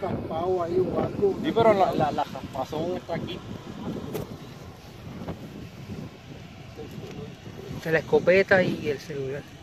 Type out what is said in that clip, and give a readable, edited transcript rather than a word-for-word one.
raspado ahí o algo. Sí, pero la raspazón está aquí. La escopeta y el celular.